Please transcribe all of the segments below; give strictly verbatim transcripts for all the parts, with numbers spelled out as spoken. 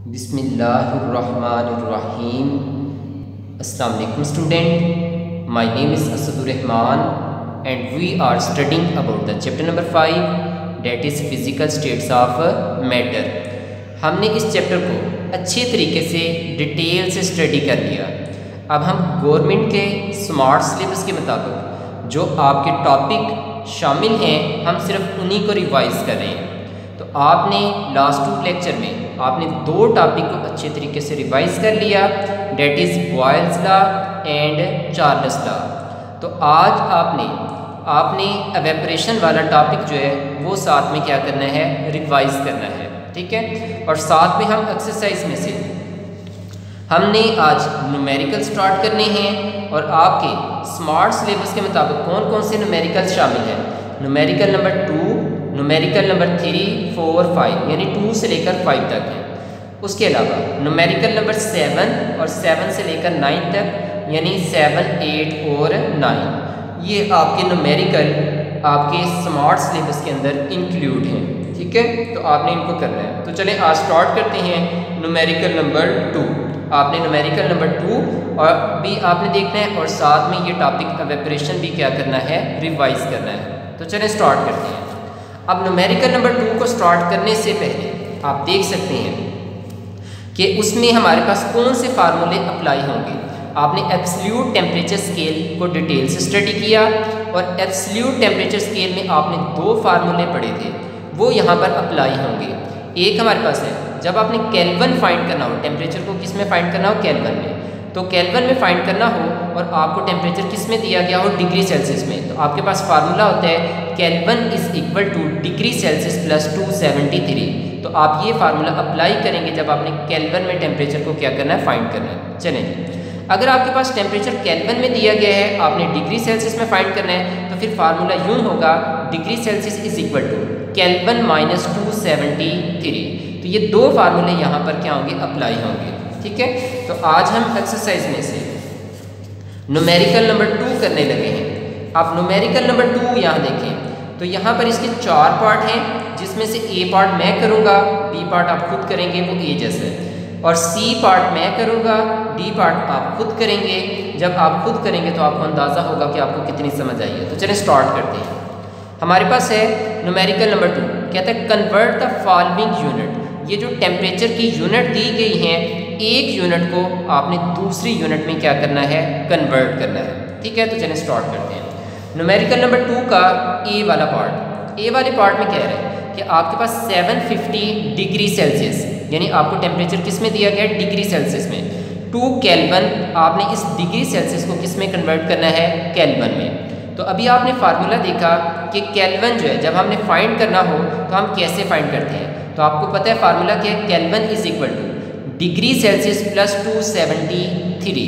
बिस्मिल्लाहिर्रहमानिर्रहीम। अस्सलाम वालेकुम student, my name is Asadur Rahman and we are studying about the chapter number five that is physical states of matter. हमने इस chapter को अच्छे तरीके से डिटेल से स्टडी कर लिया। अब हम गवर्नमेंट के स्मार्ट सिलेबस के मुताबिक जो आपके टॉपिक शामिल हैं हम सिर्फ उन्हीं को रिवाइज कर रहे हैं। तो आपने लास्ट टू लेक्चर में आपने दो टॉपिक को अच्छे तरीके से रिवाइज कर लिया, that is Boyle's law and Charles law. तो आज आपने आपने एवेपोरेशन वाला टॉपिक जो है वो साथ में क्या करना है, रिवाइज करना है, ठीक है। और साथ में हम एक्सरसाइज में से हमने आज न्यूमेरिकल स्टार्ट करने हैं और आपके स्मार्ट सिलेबस के मुताबिक कौन कौन से न्यूमेरिकल शामिल हैं। Numerical number two, numerical number three, four, five, यानी टू से लेकर फाइव तक है। उसके अलावा न्यूमेरिकल नंबर सेवन और सेवन से लेकर नाइन तक, यानी सेवन, एट और नाइन, ये आपके न्यूमेरिकल आपके स्मार्ट सिलेबस के अंदर इंक्लूड हैं, ठीक है। तो आपने इनको करना है। तो चलें आज स्टार्ट करते हैं न्यूमेरिकल नंबर टू। आपने न्यूमेरिकल नंबर टू और भी आपने देखना है और साथ में ये टॉपिक एवेपोरेशन भी क्या करना है, रिवाइज करना है। तो चलें स्टार्ट करते हैं। अब न्यूमेरिकल नंबर टू को स्टार्ट करने से पहले आप देख सकते हैं कि उसमें हमारे पास कौन से फार्मूले अप्लाई होंगे। आपने एब्सोल्यूट टेम्परेचर स्केल को डिटेल से स्टडी किया और एब्सोल्यूट टेम्परेचर स्केल में आपने दो फार्मूले पढ़े थे, वो यहाँ पर अप्लाई होंगे। एक हमारे पास है जब आपने केल्विन फाइंड करना हो, टेम्परेचर को किस में फाइंड करना हो, केल्विन में। तो केल्विन में फाइंड करना हो और आपको टेम्परेचर किस में दिया गया हो, डिग्री सेल्सियस में, तो आपके पास फार्मूला होता है kelvin is equal to degree Celsius plus two seventy three. तो आप ये फार्मूला अप्लाई करेंगे जब आपने केल्विन में टेम्परेचर को क्या करना है, फाइंड करना है। चलें, अगर आपके पास टेम्परेचर केल्विन में दिया गया है, आपने डिग्री सेल्सियस में फाइंड करना है, तो फिर फार्मूला यूँ होगा degree Celsius is equal to kelvin minus two seventy three. तो ये दो फार्मूले यहाँ पर क्या होंगे, अप्लाई होंगे, ठीक है। तो आज हम एक्सरसाइज में से न्यूमेरिकल नंबर टू करने लगे हैं। आप न्यूमेरिकल नंबर टू यहाँ देखें तो यहाँ पर इसके चार पार्ट हैं, जिसमें से ए पार्ट मैं करूँगा, बी पार्ट आप खुद करेंगे, वो ए जैसा है, और सी पार्ट मैं करूँगा, डी पार्ट आप खुद करेंगे। जब आप खुद करेंगे तो आपको अंदाज़ा होगा कि आपको कितनी समझ आई है। तो चलिए स्टार्ट करते हैं। हमारे पास है न्यूमेरिकल नंबर टू, कहता है कन्वर्ट द फॉलोइंग यूनिट। ये जो टेम्परेचर की यूनिट दी गई हैं, एक यूनिट को आपने दूसरी यूनिट में क्या करना है, कन्वर्ट करना है, ठीक है। तो चलिए स्टार्ट करते हैं। न्यूमेरिकल नंबर टू का ए वाला पार्ट, ए वाले पार्ट में कह रहे हैं कि आपके पास सेवन फिफ्टी डिग्री सेल्सियस, यानी आपको टेम्परेचर किस में दिया गया है, डिग्री सेल्सियस में। टू केल्विन, आपने इस डिग्री सेल्सियस को किस में कन्वर्ट करना है, केल्विन में। तो अभी आपने फार्मूला देखा कि केल्विन जो है जब हमने फाइंड करना हो तो हम कैसे फाइंड करते हैं। तो आपको पता है फार्मूला क्या है, kelvin is equal to degree Celsius plus two seventy three,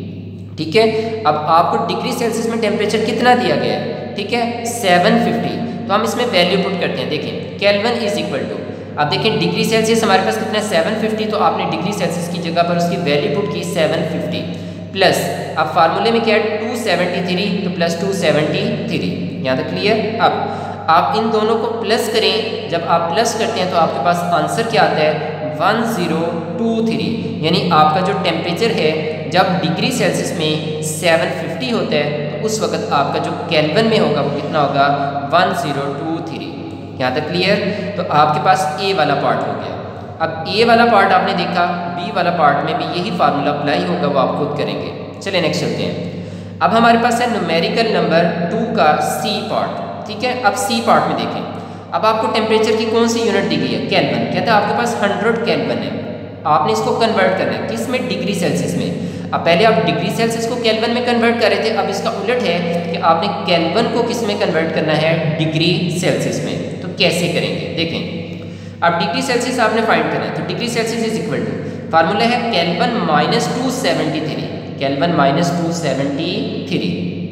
ठीक है। अब आपको डिग्री सेल्सियस में टेम्परेचर कितना दिया गया है, ठीक है, सेवन फिफ्टी। तो हम इसमें वैल्यू पुट करते हैं। देखें केल्विन इज इक्वल टू, अब देखें डिग्री सेल्सियस हमारे पास कितना है, सेवन फिफ्टी। तो आपने डिग्री सेल्सियस की जगह पर उसकी वैल्यू पुट की सेवन फिफ्टी प्लस, अब फार्मूले में क्या है, टू सेवेंटी थ्री, तो प्लस टू सेवेंटी थ्री। यहाँ तक क्लियर। अब आप इन दोनों को प्लस करें, जब आप प्लस करते हैं तो आपके पास आंसर क्या आता है, वन ज़ीरो टू थ्री। यानी आपका जो टेम्परेचर है जब डिग्री सेल्सियस में सेवन फिफ्टी होता है तो उस वक्त आपका जो केल्विन में होगा वो कितना होगा, वन ज़ीरो टू थ्री। यहाँ तक क्लियर। तो आपके पास ए वाला पार्ट हो गया। अब ए वाला पार्ट आपने देखा, बी वाला पार्ट में भी यही फार्मूला अप्लाई होगा, वो आप खुद करेंगे। चलिए नेक्स्ट चलते हैं। अब हमारे पास है न्यूमेरिकल नंबर टू का सी पार्ट, ठीक है। अब सी पार्ट में देखें, अब आपको टेम्परेचर की कौन सी यूनिट दी गई है, केल्विन। कहता है आपके पास हंड्रेड केल्विन है, आपने इसको कन्वर्ट करना है किस में, डिग्री सेल्सियस में। अब पहले आप डिग्री सेल्सियस को केल्विन में कन्वर्ट कर रहे थे, अब इसका उलट है कि आपने केल्विन को किस में कन्वर्ट करना है, डिग्री सेल्सियस में। तो कैसे करेंगे देखें। अब डिग्री सेल्सियस आपने फाइंड करना है, तो degree Celsius is equal to formula है kelvin minus two seventy three, kelvin minus two seventy three.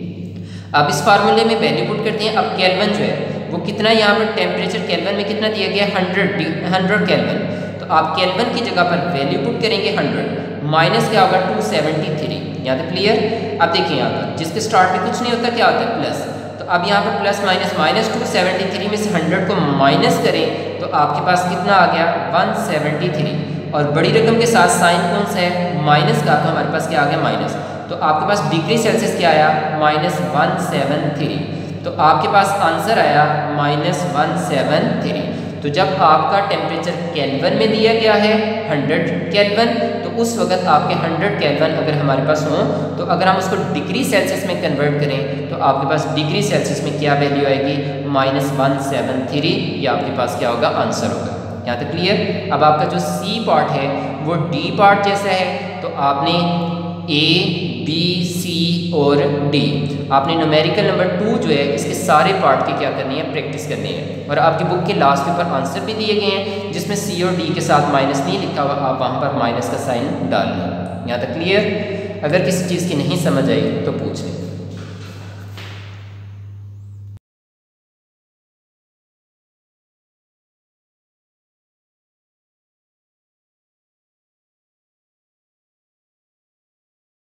अब इस फार्मूले में वैल्यू पुट करते हैं। अब केल्विन जो है वो कितना, यहाँ पर टेम्परेचर केल्विन में कितना दिया गया है, हंड्रेड हंड्रेड केल्विन। तो आप केल्विन की जगह पर वैल्यू पुट करेंगे हंड्रेड, माइनस क्या होगा, टू सेवेंटी थ्री। यहाँ तक क्लियर। अब देखिए यहाँ पर जिसके स्टार्ट में कुछ नहीं होता क्या होता है, प्लस। तो अब यहाँ पर plus minus minus two seventy three में से हंड्रेड को माइनस करें तो आपके पास कितना आ गया, वन सेवेंटी थ्री। और बड़ी रकम के साथ साइन कौन सा है, माइनस का, तो हमारे पास क्या आ गया माइनस। तो आपके पास डिग्री सेल्सियस क्या आया, माइनस वन सेवन थ्री। तो आपके पास आंसर आया माइनस वन सेवन थ्री। तो जब आपका टेम्परेचर केल्विन में दिया गया है हंड्रेड केल्विन, तो उस वक्त आपके हंड्रेड केल्विन अगर हमारे पास हों, तो अगर हम उसको डिग्री सेल्सियस में कन्वर्ट करें तो आपके पास डिग्री सेल्सियस में क्या वैल्यू आएगी, माइनस वन सेवन थ्री। ये आपके पास क्या होगा, आंसर होगा। यहाँ तक क्लियर। अब आपका जो सी पार्ट है वो डी पार्ट जैसा है, तो आपने ए बी सी और डी, आपने न्यूमेरिकल नंबर टू जो है इसके सारे पार्ट की क्या करनी है, प्रैक्टिस करनी है। और आपकी बुक के लास्ट पेपर आंसर भी दिए गए हैं जिसमें सी और डी के साथ माइनस नहीं लिखा हुआ, आप वहाँ पर माइनस का साइन डाल लें। यहाँ तक क्लियर। अगर किसी चीज़ की नहीं समझ आई तो पूछ लें।